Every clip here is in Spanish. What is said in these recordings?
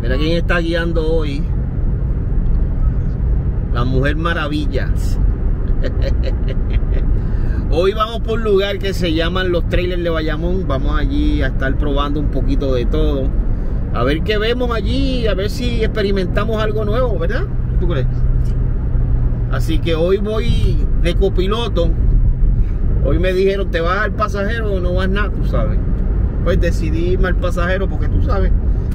Mira quién está guiando hoy. La Mujer Maravilla. Hoy vamos por un lugar que se llaman los Trailers de Bayamón. Vamos allí a estar probando un poquito de todo. A ver qué vemos allí, a ver si experimentamos algo nuevo, ¿verdad? ¿Tú crees? Así que hoy voy de copiloto. Hoy me dijeron, ¿te vas al pasajero o no vas nada? Tú sabes. Pues decidí irme al pasajero porque tú sabes,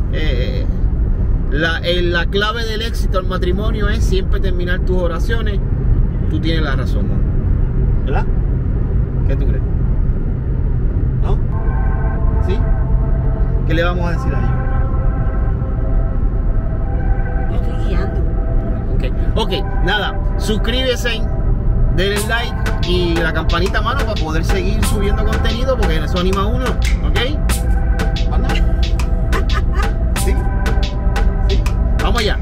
la clave del éxito al matrimonio es siempre terminar tus oraciones. Tú tienes la razón, ¿no? ¿Verdad? ¿Qué tú crees? ¿No? ¿Sí? ¿Qué le vamos a decir a ellos? Yo estoy guiando. Ok, nada, suscríbese, denle like y la campanita, mano, para poder seguir subiendo contenido, porque eso anima a uno, ¿ok? ¿Anda? ¿Sí? ¿Sí? Vamos allá.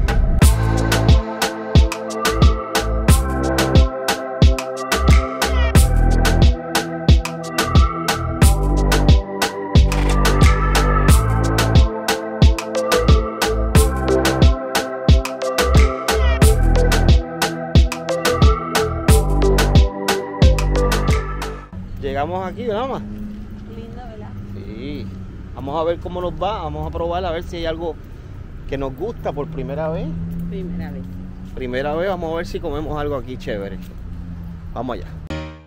Llegamos aquí, ¿verdad, mamá? Lindo, ¿verdad? Sí. Vamos a ver cómo nos va. Vamos a probar a ver si hay algo que nos gusta por primera vez. Primera vez. Primera vez, vamos a ver si comemos algo aquí chévere. Vamos allá.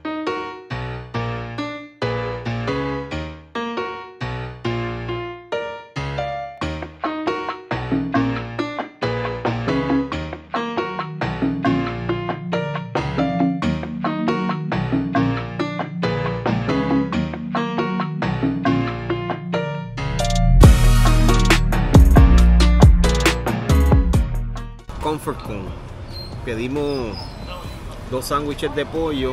Comfort Con. Pedimos 2 sándwiches de pollo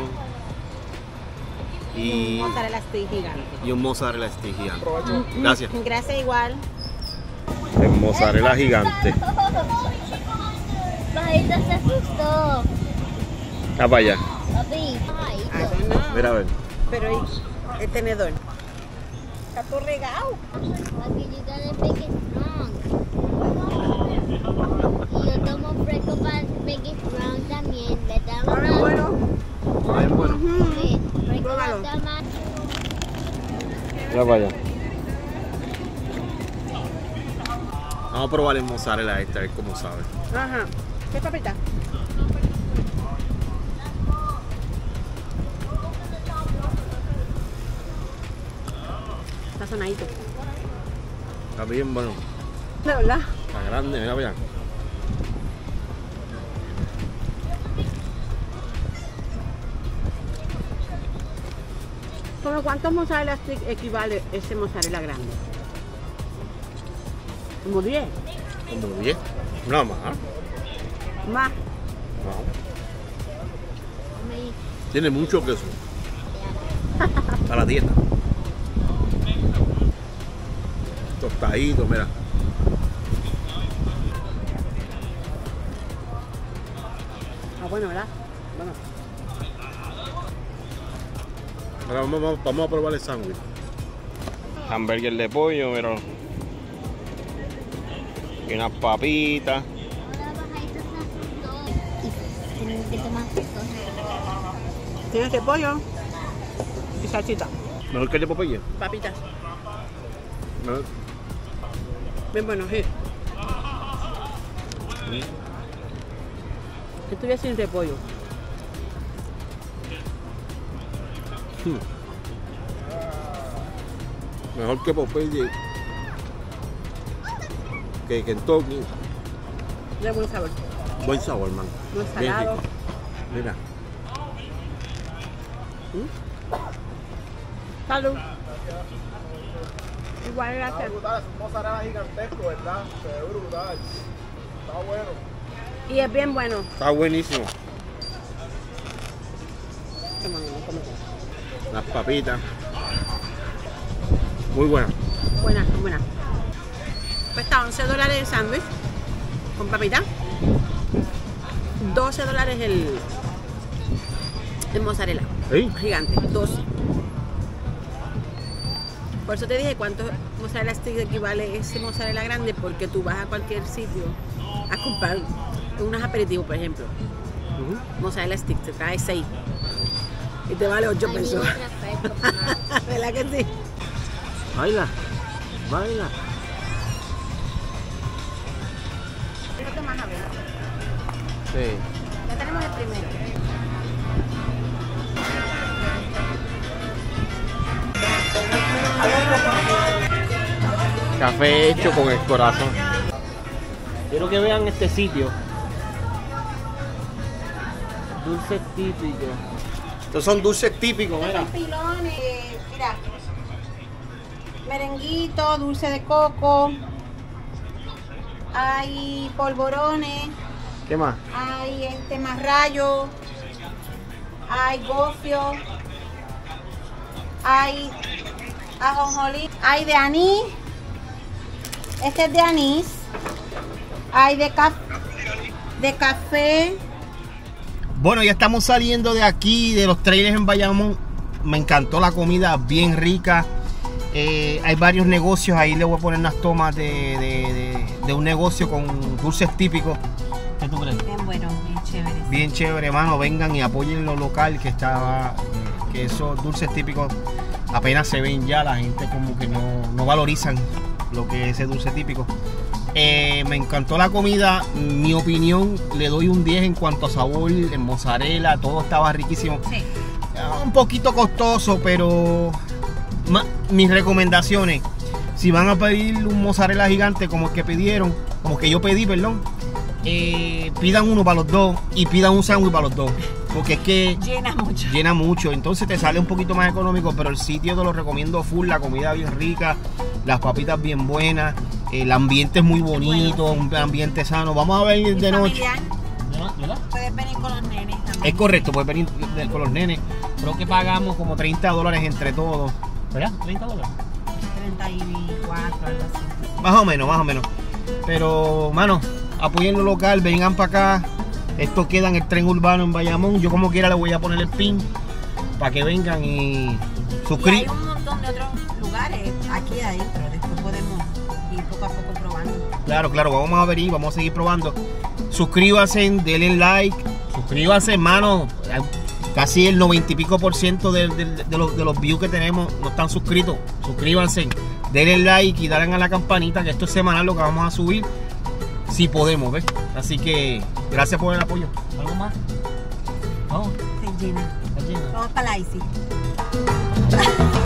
y Un mozzarella stick gigante. un mozzarella stick gigante. Gracias. Gracias igual. El mozzarella gigante. Bajita se asustó. Ah, para allá. Papi. Ah, eso no. Mira a ver. Pero ¿y el tenedor? Está todo regado. Papi, you gotta make it strong. Y yo tomo fresco para make it strong también. Le damos Ahora es bueno. Ay, bueno. Sí, fresco Pruébalo. va a tomar. Mira para allá. Vamos a probar el mozzarella este, a ver cómo sabe. Ajá. ¿Qué papita? Está sonadito. Está bien bueno. De verdad. Está grande, mira para allá. ¿Como cuántos mozzarella stick equivale ese mozzarella grande? Como 10. Como 10. Nada más. Más. No. Tiene mucho queso. Para la dieta. Tostadito, mira. Ah, bueno, ¿verdad? Bueno. Ahora vamos a probar el sándwich. Hamburger de pollo, mira. Y unas papitas. Ahora bajita se asustó. Y tenemos que tomar fresco. Tienes de pollo y salsita. Mejor que el de Popeye. Papitas. Mejor. Bien bueno, sí. Estoy así sin repollo. Mejor que Popeye. Que Kentucky. De buen sabor. Buen sabor, man. No es Bien salado. rico. Mira. Salud. Igual, gracias. Brutal, es un mozzarella gigantesco, ¿verdad? Se ve brutal. Está bueno. Y es bien bueno. Está buenísimo. Toma, cómete. Las papitas. Muy buenas. Buena, buena. Cuesta $11 el sándwich con papita. $12 el mozzarella. ¿Sí? Gigante, 12. Por eso te dije cuánto mozzarella stick equivale ese mozzarella grande, porque tú vas a cualquier sitio a comprar unos aperitivos, por ejemplo. Mozzarella stick, te trae 6 y te vale 8 pesos. ¿Verdad que sí? Baila, baila. ¿Qué más a ver? Sí. Ya tenemos el primero. Café hecho con el corazón. Quiero que vean este sitio. Dulces típicos. Estos son dulces típicos, mira. Estos pilones, mira. Merenguito, dulce de coco. Hay polvorones. ¿Qué más? Hay marrayo. Hay gofio. Hay ajonjolí. Hay de anís. Este es de anís. Hay de café. Bueno, ya estamos saliendo de aquí, de los trailers en Bayamón. Me encantó la comida, bien rica. Hay varios negocios, ahí le voy a poner unas tomas de un negocio con dulces típicos. ¿Qué tú crees? Bien bueno, bien chévere. Bien chévere, hermano. Vengan y apoyen lo local, que que esos dulces típicos apenas se ven ya. La gente como que no valorizan lo que es ese dulce típico. Me encantó la comida. Mi opinión, le doy un 10 en cuanto a sabor, en mozzarella, todo estaba riquísimo. Sí. Un poquito costoso, pero mis recomendaciones, si van a pedir un mozzarella gigante como el que pidieron, como que yo pedí, perdón, pidan uno para los dos y pidan un sándwich para los dos, porque es que llena mucho, entonces te sale un poquito más económico, pero el sitio te lo recomiendo full, la comida bien rica, las papitas bien buenas, el ambiente es muy bonito, un ambiente sano. Vamos a ver de noche. Puedes venir con los nenes también. Es correcto, puedes venir con los nenes. Creo que pagamos como $30 entre todos. ¿Verdad? ¿$30? 34, algo así. Más o menos. Pero, mano, apoyen lo local, vengan para acá. Esto queda en el tren urbano en Bayamón. Yo como quiera le voy a poner el pin para que vengan y suscriban. Hay un montón de otros lugares aquí adentro. Después podemos ir poco a poco probando. Claro, vamos a ver y vamos a seguir probando. Suscríbanse, denle like. Suscríbanse, hermano. Casi el 90 y pico % de los views que tenemos no están suscritos. Suscríbanse, denle like y dale a la campanita, que esto es semanal lo que vamos a subir. Si podemos, ¿ves? Así que gracias por el apoyo. ¿Algo más? ¿No? Te llena. ¿Te llena? Vamos para la ICI.